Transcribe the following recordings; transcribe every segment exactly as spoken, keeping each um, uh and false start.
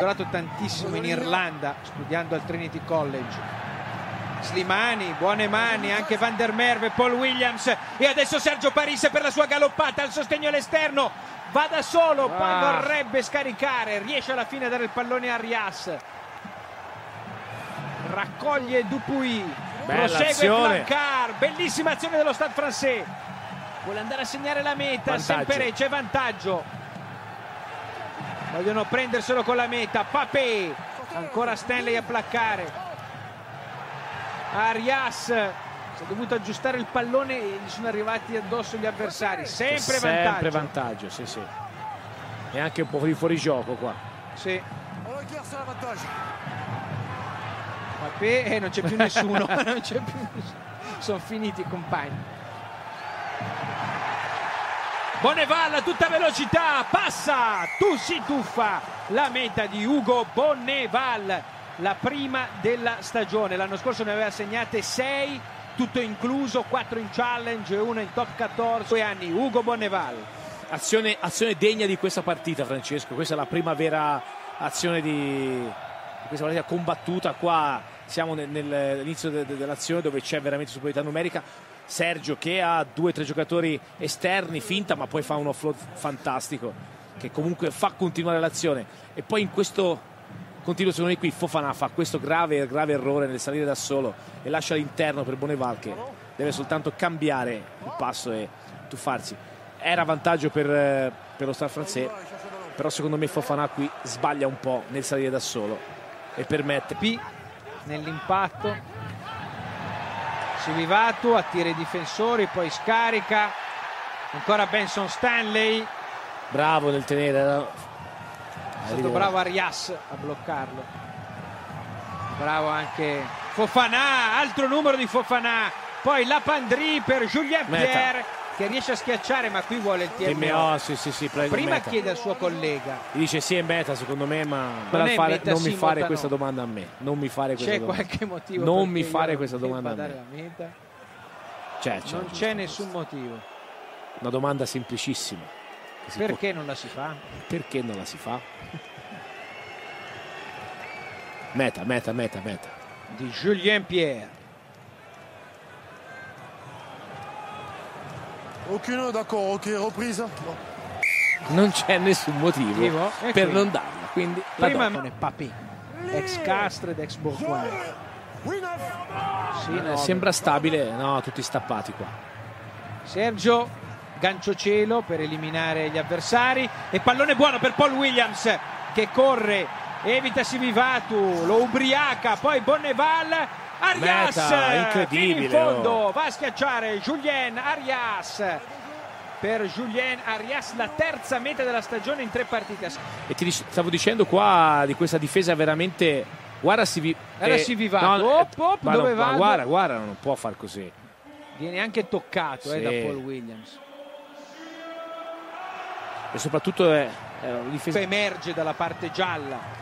Ho lavorato tantissimo in Irlanda studiando al Trinity College. Slimani, buone mani, anche Van der Merwe, Paul Williams e adesso Sergio Parisse per la sua galoppata al sostegno all'esterno, va da solo, poi ah. vorrebbe scaricare, riesce alla fine a dare il pallone a Arias, raccoglie Dupuy, bella prosegue azione. Blancar, bellissima azione dello Stade Français, vuole andare a segnare la meta, sempre c'è vantaggio, vogliono prenderselo con la meta, Papé, ancora Stanley a placcare. Arias si è dovuto aggiustare il pallone e gli sono arrivati addosso gli avversari, sempre, sempre vantaggio vantaggio, sì sì, e anche un po' di fuorigioco qua, sì. Papé, eh, non c'è più nessuno non c'è più nessuno, sono finiti i compagni. Bonneval a tutta velocità, passa, tu si tuffa la meta di Hugo Bonneval, la prima della stagione. L'anno scorso ne aveva segnate sei, tutto incluso, quattro in challenge e una in top quattordici. Due anni, Hugo Bonneval. Azione, azione degna di questa partita, Francesco. Questa è la prima vera azione di, di questa partita combattuta. Qua siamo nel, nell'inizio de, de, dell'azione dove c'è veramente superiorità numerica. Sergio che ha due o tre giocatori esterni, finta, ma poi fa un offload fantastico che comunque fa continuare l'azione. E poi in questo continuo secondo me qui Fofana fa questo grave, grave errore nel salire da solo e lascia l'interno per Bonneval che deve soltanto cambiare il passo e tuffarsi. Era vantaggio per, per lo Stade Français, però secondo me Fofana qui sbaglia un po' nel salire da solo e permette P nell'impatto, Sivivatu attira i difensori, poi scarica, ancora Benson Stanley, bravo nel tenere. è stato bravo Arias a bloccarlo, bravo anche Fofana, altro numero di Fofana, poi la Pandry per Julien Pierre che riesce a schiacciare, ma qui vuole il T M O. sì, sì, sì, prego, prima meta. Chiede al suo collega, gli dice sì è meta secondo me, ma non, fare, meta, non mi fare mota, questa no. domanda a me, non mi fare questa c'è domanda. qualche motivo non mi fare questa domanda a me, la meta? C'è, c'è, non c'è nessun motivo, una domanda semplicissima. Perché può... non la si fa? Perché non la si fa? Meta, meta, meta, meta. Di Julien Pierre. Aucune, d'accord, ok, reprise. Non c'è nessun motivo per qui. non darla, quindi prima non è Papé, ex Castres ed ex Bourgoin. Sì, no, sembra stabile, no, tutti stappati qua. Sergio gancio cielo per eliminare gli avversari e pallone buono per Paul Williams che corre, evita Sivivatu, lo ubriaca, poi Bonneval, Arias, meta, incredibile, in fondo, oh. va a schiacciare Julien Arias. Per Julien Arias la terza meta della stagione in tre partite. E ti stavo dicendo qua di questa difesa veramente, guarda Sivi, era eh, Sivivatu, no, op, op, ma dove no, va? Ma guarda, guarda, non può far così. Viene anche toccato sì. eh, da Paul Williams. E soprattutto è, è una difesa emerge dalla parte gialla.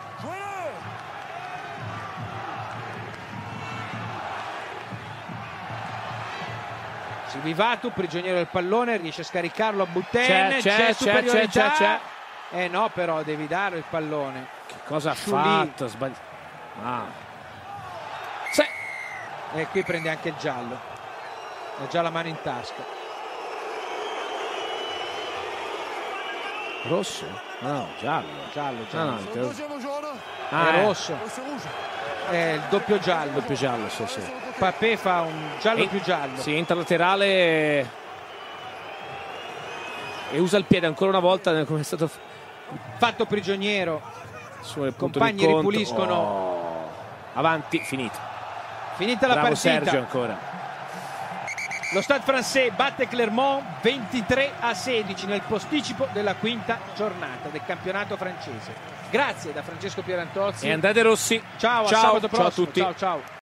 Sivivatu, prigioniero del pallone, riesce a scaricarlo a Boutin, c'è, c'è, c'è superiorità. C'è, c'è, c'è. Eh no, però devi dare il pallone. Che cosa ha Sciulì. fatto? Sbagli... Ah. Sì. E qui prende anche il giallo. Ha già la mano in tasca. Rosso? No, giallo. Giallo, giallo. No, no, ah, è rosso. È il doppio giallo. Doppio giallo, sì, sì. Papé fa un giallo e, più giallo. Sì, entra laterale e usa il piede ancora una volta come è stato fatto prigioniero. Suo compagni ripuliscono. Oh. Avanti, finito. Finita la Bravo partita. Sergio ancora. Lo Stade Français batte Clermont ventitré a sedici nel posticipo della quinta giornata del campionato francese. Grazie da Francesco Pierantozzi e Andrea De Rossi. Ciao, ciao, a sabato ciao prossimo. a tutti. Ciao, ciao.